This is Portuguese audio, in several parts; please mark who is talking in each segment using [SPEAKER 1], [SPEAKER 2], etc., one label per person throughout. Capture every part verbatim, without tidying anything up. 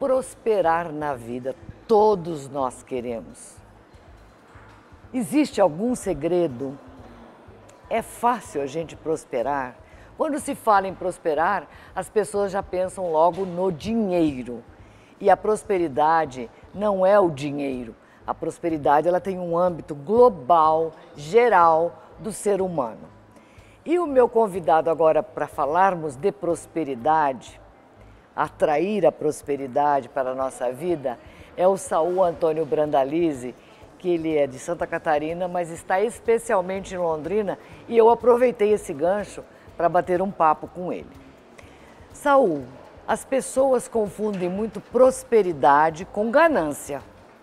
[SPEAKER 1] prosperar na vida. Todos nós queremos. Existe algum segredo? É fácil a gente prosperar? Quando se fala em prosperar, as pessoas já pensam logo no dinheiro. E a prosperidade não é o dinheiro. A prosperidade ela tem um âmbito global, geral, do ser humano. E o meu convidado agora para falarmos de prosperidade, atrair a prosperidade para a nossa vida, é o Saul Antônio Brandalize, que ele é de Santa Catarina, mas está especialmente em Londrina, e eu aproveitei esse gancho para bater um papo com ele. Saul, as pessoas confundem muito prosperidade com ganância.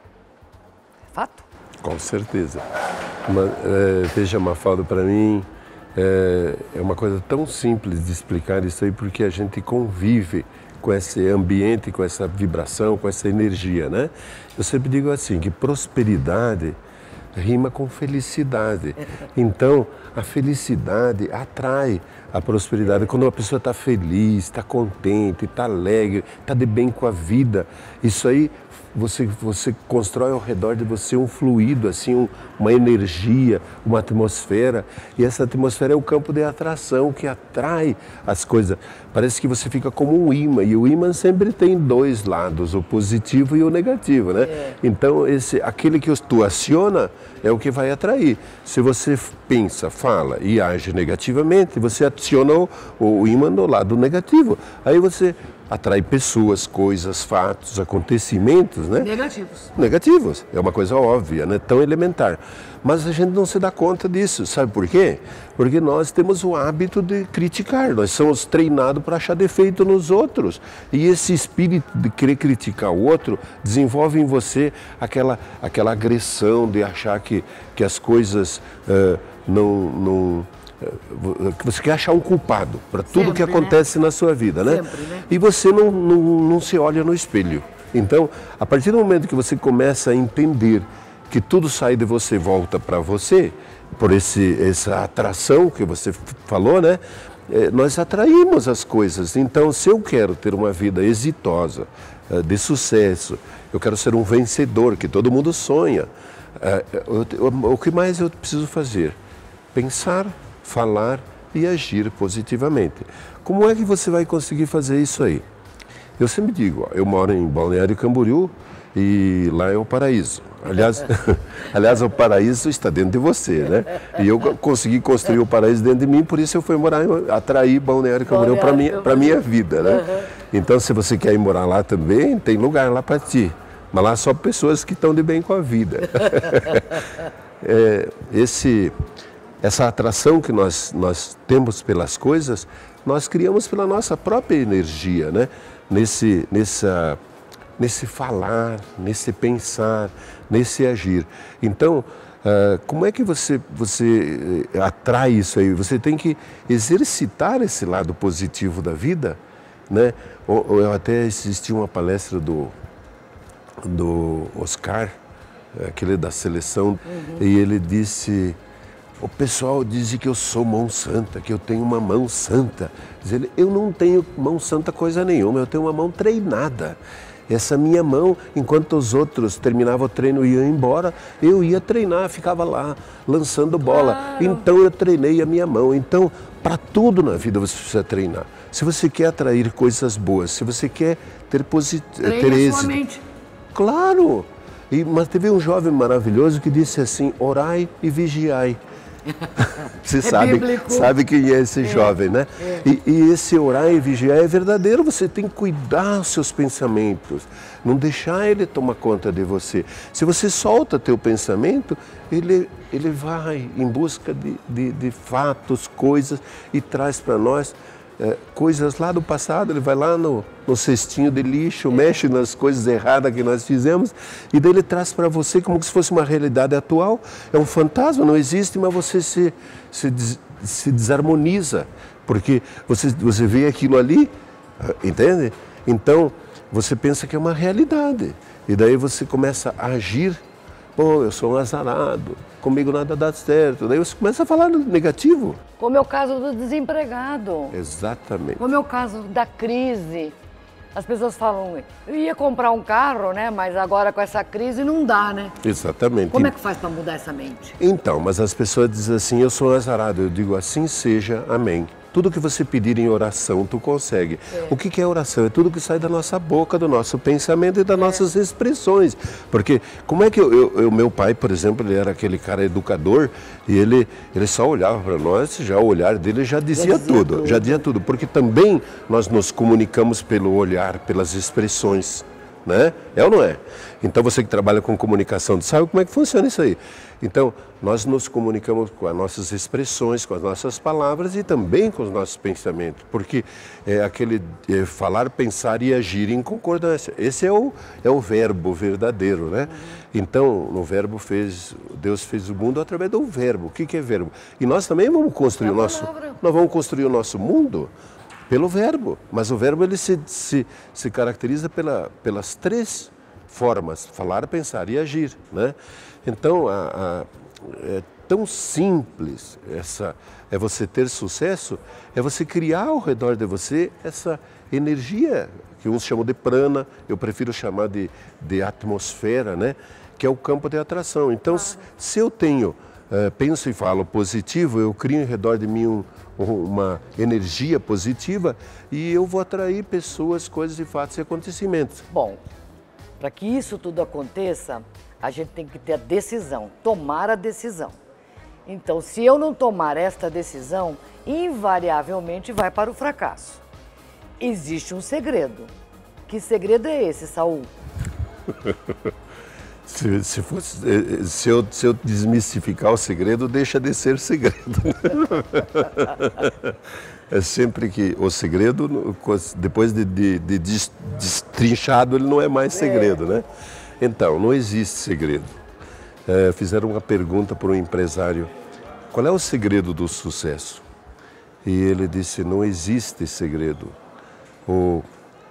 [SPEAKER 1] É fato?
[SPEAKER 2] Com certeza. Uma, é, veja, Mafalda, para mim é, é uma coisa tão simples de explicar isso aí, porque a gente convive com esse ambiente, com essa vibração, com essa energia, né? Eu sempre digo assim, que prosperidade rima com felicidade. Então, a felicidade atrai a prosperidade. Quando uma pessoa está feliz, está contente, está alegre, está de bem com a vida, isso aí você, você constrói ao redor de você um fluido, assim, um, uma energia, uma atmosfera. E essa atmosfera é o campo de atração que atrai as coisas. Parece que você fica como um imã, e o imã sempre tem dois lados, o positivo e o negativo, né? É. Então, esse, aquele que tu aciona é o que vai atrair. Se você pensa, fala e age negativamente, você aciona o, o imã do lado negativo. Aí você atrai pessoas, coisas, fatos, acontecimentos, né?
[SPEAKER 1] Negativos.
[SPEAKER 2] Negativos. É uma coisa óbvia, né? Tão elementar. Mas a gente não se dá conta disso. Sabe por quê? Porque nós temos o hábito de criticar. Nós somos treinados para achar defeito nos outros. E esse espírito de querer criticar o outro desenvolve em você aquela, aquela agressão de achar que, que as coisas uh, não... não que você quer achar um culpado para tudo Sempre, que acontece né? na sua vida, né? Sempre, né? E você não, não, não se olha no espelho. Então, a partir do momento que você começa a entender que tudo sai de você e volta para você, por esse, essa atração que você falou, né? Nós atraímos as coisas. Então, se eu quero ter uma vida exitosa, de sucesso, eu quero ser um vencedor, que todo mundo sonha, o que mais eu preciso fazer? Pensar, falar e agir positivamente. Como é que você vai conseguir fazer isso aí? Eu sempre digo, ó, eu moro em Balneário Camboriú e lá é o paraíso. Aliás, aliás, o paraíso está dentro de você, né? E eu consegui construir o paraíso dentro de mim, por isso eu fui morar, atrair Balneário Camboriú para minha, para minha vida, né? Então, se você quer ir morar lá também, tem lugar lá para ti. Mas lá só pessoas que estão de bem com a vida. é, esse... Essa atração que nós, nós temos pelas coisas, nós criamos pela nossa própria energia, né? Nesse, nessa, nesse falar, nesse pensar, nesse agir. Então, uh, como é que você, você atrai isso aí? Você tem que exercitar esse lado positivo da vida, né? Eu até assisti uma palestra do, do Oscar, aquele da seleção, uhum. E ele disse... O pessoal diz que eu sou mão santa, que eu tenho uma mão santa. Diz ele, eu não tenho mão santa coisa nenhuma, eu tenho uma mão treinada. Essa minha mão, enquanto os outros terminavam o treino e iam embora, eu ia treinar, ficava lá, lançando bola. Claro. Então eu treinei a minha mão. Então, para tudo na vida você precisa treinar. Se você quer atrair coisas boas, se você quer ter, posit... ter êxito. Mente. Claro! E, mas teve um jovem maravilhoso que disse assim, orai e vigiai. Você é sabe, sabe quem é esse é, jovem, né? É. E, e esse orar e vigiar é verdadeiro, você tem que cuidar dos seus pensamentos, não deixar ele tomar conta de você. Se você solta teu pensamento, ele, ele vai em busca de, de, de fatos, coisas e traz para nós é, coisas lá do passado, ele vai lá no, no cestinho de lixo, é. mexe nas coisas erradas que nós fizemos e daí ele traz para você como se fosse uma realidade atual. É um fantasma, não existe, mas você se, se, des, se desarmoniza, porque você, você vê aquilo ali, entende? Então, você pensa que é uma realidade e daí você começa a agir. Pô, eu sou um azarado, comigo nada dá certo. Daí você começa a falar negativo.
[SPEAKER 1] Como é o caso do desempregado.
[SPEAKER 2] Exatamente.
[SPEAKER 1] Como é o caso da crise. As pessoas falam, eu ia comprar um carro, né? Mas agora com essa crise não dá, né?
[SPEAKER 2] Exatamente.
[SPEAKER 1] Como é que faz para mudar essa mente?
[SPEAKER 2] Então, mas as pessoas dizem assim, eu sou azarado. Eu digo, assim seja, amém. Tudo que você pedir em oração, tu consegue. É. O que, que é oração? É tudo que sai da nossa boca, do nosso pensamento e das é. nossas expressões. Porque como é que eu, eu, eu, meu pai, por exemplo, ele era aquele cara educador e ele, ele só olhava para nós, já o olhar dele já dizia, já dizia tudo, tudo, já dizia tudo. Porque também nós nos comunicamos pelo olhar, pelas expressões. Né? É ou não é? Então você que trabalha com comunicação, sabe como é que funciona isso aí? Então, nós nos comunicamos com as nossas expressões, com as nossas palavras e também com os nossos pensamentos, porque é aquele é, falar, pensar e agir em concordância. Esse é o, é o verbo verdadeiro, né? Então, no verbo fez, Deus fez o mundo através do verbo. O que, que é verbo? E nós também vamos construir o nosso, nós vamos construir o nosso mundo pelo verbo, mas o verbo ele se, se, se caracteriza pela, pelas três formas, falar, pensar e agir, né? Então, a, a, é tão simples essa, é você ter sucesso, é você criar ao redor de você essa energia, que uns chamam de prana, eu prefiro chamar de, de atmosfera, né? Que é o campo de atração. Então, se, se eu tenho, uh, penso e falo positivo, eu crio ao redor de mim um, uma energia positiva e eu vou atrair pessoas, coisas e fatos e acontecimentos.
[SPEAKER 1] Bom, para que isso tudo aconteça, a gente tem que ter a decisão, tomar a decisão. Então, se eu não tomar esta decisão, invariavelmente vai para o fracasso. Existe um segredo. Que segredo é esse, Saul?
[SPEAKER 2] Se, se, fosse, se, eu, se eu desmistificar o segredo, deixa de ser segredo. É sempre que o segredo, depois de, de, de destrinchado, ele não é mais segredo, né? Então, não existe segredo. É, fizeram uma pergunta para um empresário, qual é o segredo do sucesso? E ele disse, não existe segredo. Ou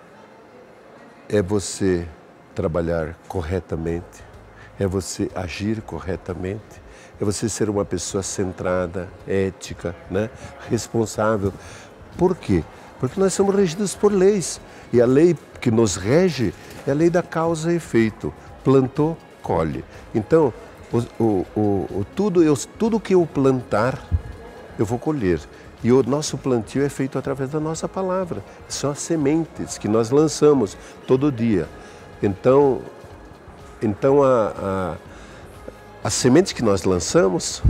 [SPEAKER 2] é você trabalhar corretamente, é você agir corretamente, é você ser uma pessoa centrada, ética, né? Responsável. Por quê? Porque nós somos regidos por leis. E a lei que nos rege é a lei da causa e efeito. Plantou, colhe. Então, o, o, o, o, tudo, eu, tudo que eu plantar, eu vou colher. E o nosso plantio é feito através da nossa palavra. São as sementes que nós lançamos todo dia. Então, então a, a, as sementes que nós lançamos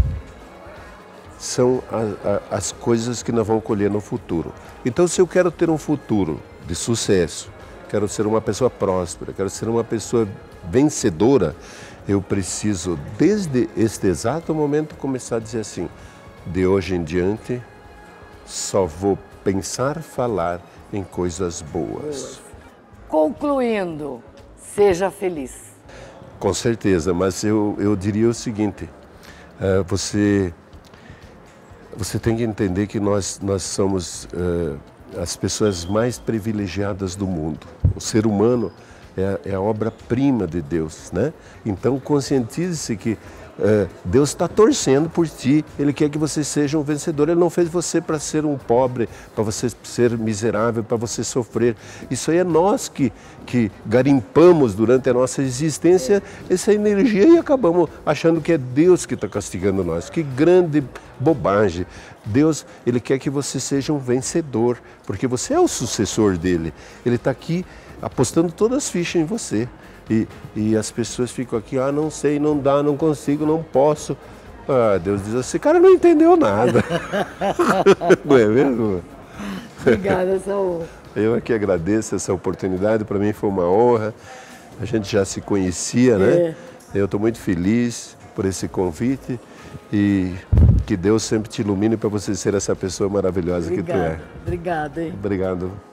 [SPEAKER 2] são a, a, as coisas que nós vamos colher no futuro. Então, se eu quero ter um futuro de sucesso, quero ser uma pessoa próspera, quero ser uma pessoa vencedora, eu preciso, desde este exato momento, começar a dizer assim, de hoje em diante, só vou pensar, falar em coisas boas.
[SPEAKER 1] Concluindo, seja feliz.
[SPEAKER 2] Com certeza, mas eu, eu diria o seguinte, uh, você, você tem que entender que nós, nós somos uh, as pessoas mais privilegiadas do mundo. O ser humano é, é a obra-prima de Deus, né? Então conscientize-se que Uh, Deus está torcendo por ti, Ele quer que você seja um vencedor. Ele não fez você para ser um pobre, para você ser miserável, para você sofrer. Isso aí é nós que, que garimpamos durante a nossa existência essa energia e acabamos achando que é Deus que está castigando nós. Que grande bobagem. Deus, Ele quer que você seja um vencedor, porque você é o sucessor dEle. Ele está aqui apostando todas as fichas em você. E, e as pessoas ficam aqui, ah, não sei, não dá, não consigo, não posso. Ah, Deus diz, esse cara não entendeu nada. Não é mesmo?
[SPEAKER 1] Obrigada, Saul.
[SPEAKER 2] Eu aqui agradeço essa oportunidade, para mim foi uma honra. A gente já se conhecia, né? É. Eu estou muito feliz por esse convite e que Deus sempre te ilumine para você ser essa pessoa maravilhosa. Obrigada. Que tu é.
[SPEAKER 1] Obrigada. Hein?
[SPEAKER 2] Obrigado.